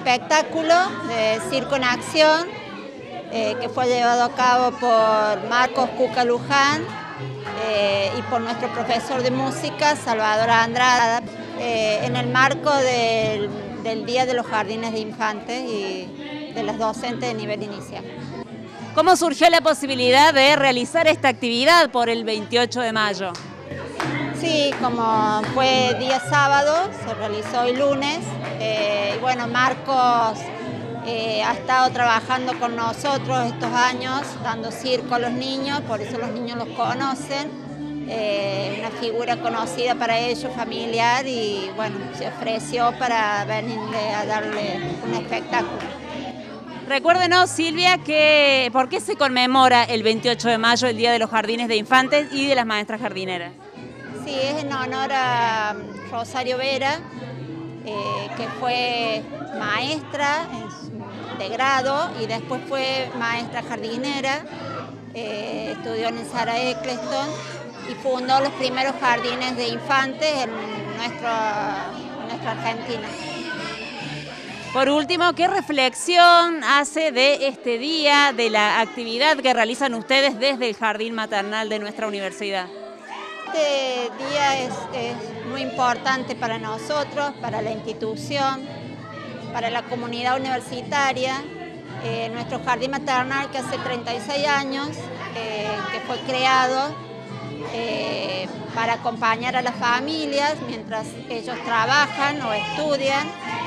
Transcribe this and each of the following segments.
espectáculo de Circo en Acción que fue llevado a cabo por Marcos Cuca Luján y por nuestro profesor de música, Salvador Andrada, en el marco del Día de los Jardines de Infantes y de las docentes de nivel inicial. ¿Cómo surgió la posibilidad de realizar esta actividad por el 28 de mayo? Sí, como fue día sábado, se realizó hoy lunes. Y bueno, Marcos ha estado trabajando con nosotros estos años, dando circo a los niños, por eso los niños los conocen. Una figura conocida para ellos, familiar, y bueno, se ofreció para venirle a darle un espectáculo. Recuérdenos, Silvia, ¿por qué se conmemora el 28 de mayo el Día de los Jardines de Infantes y de las Maestras Jardineras? Sí, es en honor a Rosario Vera, que fue maestra de grado y después fue maestra jardinera, estudió en el Sarah Eccleston y fundó los primeros jardines de infantes en nuestra Argentina. Por último, ¿qué reflexión hace de este día, de la actividad que realizan ustedes desde el Jardín Maternal de nuestra universidad? Este día es muy importante para nosotros, para la institución, para la comunidad universitaria. Nuestro Jardín Maternal, que hace 36 años, que fue creado para acompañar a las familias mientras ellos trabajan o estudian.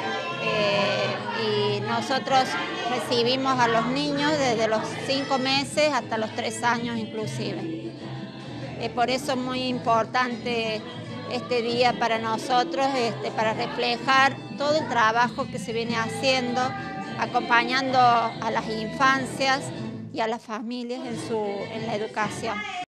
Y nosotros recibimos a los niños desde los 5 meses hasta los 3 años inclusive. Por eso es muy importante este día para nosotros, para reflejar todo el trabajo que se viene haciendo, acompañando a las infancias y a las familias en la educación.